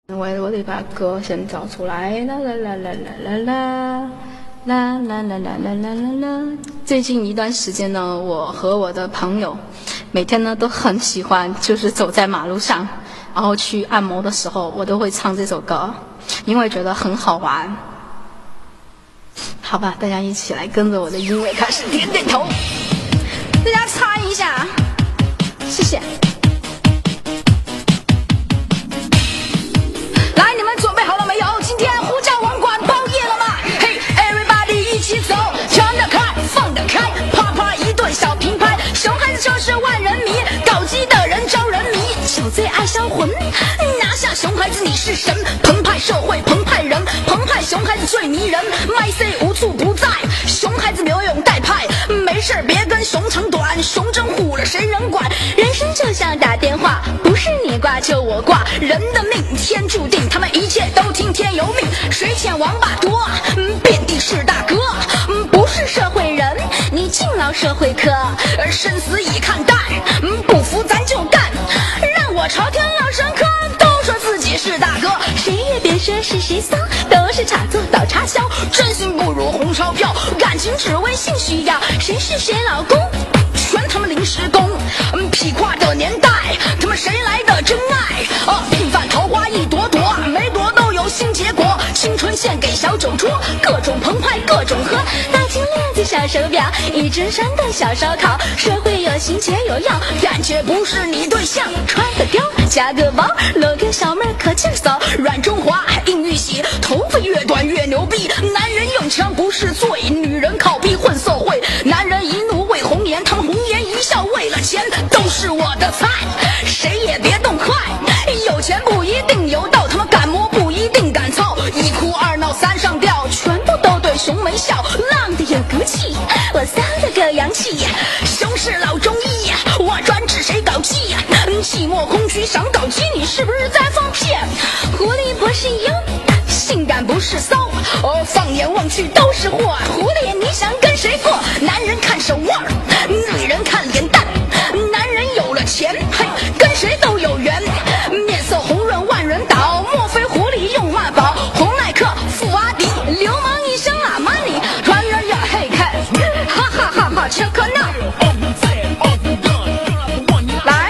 我得把歌先找出来，啦啦啦啦啦啦啦啦啦啦啦啦啦啦。最近一段时间呢，我和我的朋友每天呢都很喜欢，就是走在马路上，然后去按摩的时候，我都会唱这首歌，因为觉得很好玩。好吧，大家一起来跟着我的音乐开始点点头，大家猜一下，谢谢。来，你们准备好了没有？今天呼叫网管包夜了吗？嘿 ，everybody 一起走，跳得开，放得开，啪啪一顿小平拍，熊孩子就是万人迷，搞基的人招人迷，小贼爱销魂，拿下熊孩子你是神，澎湃社会，澎湃人，澎湃熊孩子最迷人，麦 C 无处不在，熊孩子没有带派，没事别跟熊长短，熊真虎了谁人管？人生就像打电话，不是你挂就我挂，人的命天注定，他们一切都听天由命，水浅王八多，遍地是大哥，不是社会人，你敬老社会科，生死已看淡，不服咱就干，让我朝天老神科，都说自己是大哥，谁也别说是谁骚，都是插座倒插销，真心不如红钞票，感情只为性需要，谁是谁老公？全他妈临时工，劈胯的年代，他们谁来的真爱？平凡桃花一朵朵，每朵都有新结果。青春献给小酒桌，各种澎湃各种喝。大金链子小手表，一只山的小烧烤。社会有情节有药，感觉不是你对象。穿个貂，加个包，露个小妹可劲骚。软中华，硬玉玺，头发越短越牛逼。男人用枪不是罪，女人靠逼混社会。男人一怒为红颜，他们红颜一笑为了钱，都是我的菜，谁也别动快。有钱不一定有道，他们敢摸不一定敢操，一哭二闹三上吊，全部都对熊没笑，浪的有骨气，我骚的够洋气。熊是老中医，我专治谁搞基，寂寞空虚想搞基，你是不是在放屁？狐狸不是妖，性感不是骚，放眼望去都是货。狐狸你想跟谁过？男人看手腕，女人看脸蛋，男人有了钱，嘿，跟谁都有缘。面色红润万人倒，莫非狐狸用骂宝？红耐克富阿迪，流氓一生阿玛尼，团圆呀嘿看，哈哈哈哈切克闹。来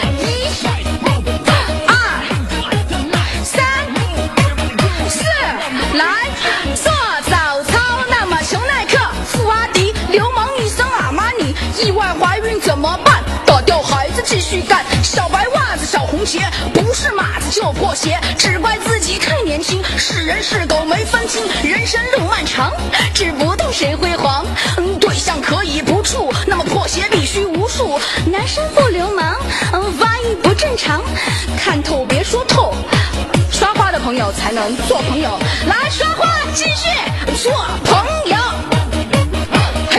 ，1、2、3、4，来做早操。那么熊耐克、富阿迪，流氓一生阿玛尼，意外怀孕怎么办？打掉孩子继续干，小白袜子小红鞋，不是马子就破鞋，只怪自己太年轻，是人是狗没分清，人生路漫长，指不定谁辉煌。对象可以不处，那么破鞋必须无数。男生不流氓，发育不正常，看透别说透，刷花的朋友才能做朋友。来刷花，继续做朋友。嘿，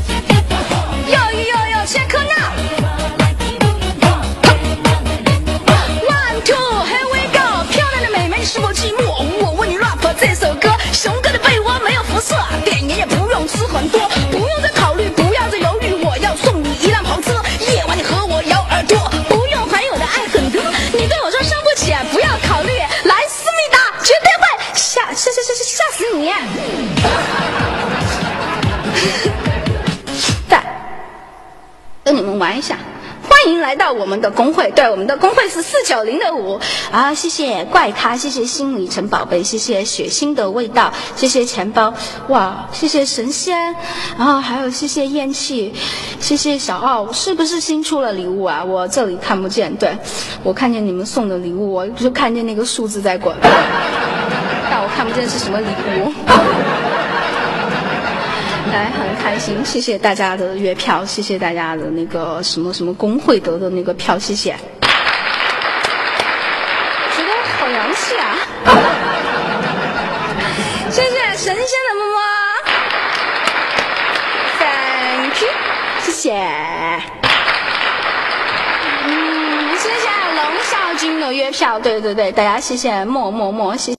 哟，切克闹。是否寂寞？我问你 rap 这首歌，熊哥的被窝没有辐射，电影也不用吃很多，不用再考虑，不要再犹豫，我要送你一辆跑车，夜晚你和我摇耳朵，不用还有的爱很多，你对我说伤不起，不要考虑，来思密达，绝对会吓死你。再跟你们玩一下。欢迎来到我们的公会，对，我们的公会是490-5啊！谢谢怪咖，谢谢新里程宝贝，谢谢血腥的味道，谢谢钱包，哇，谢谢神仙，然后还有谢谢咽气，谢谢小奥，是不是新出了礼物啊？我这里看不见，对，我看见你们送的礼物，我就看见那个数字在滚，但我看不见是什么礼物。来，很开心，谢谢大家的月票，谢谢大家的那个什么工会得的那个票，谢谢，觉得好洋气啊！谢谢神仙的么么 ，Thank you， 谢谢，谢谢龙少君的月票，对，大家谢谢，么，谢谢。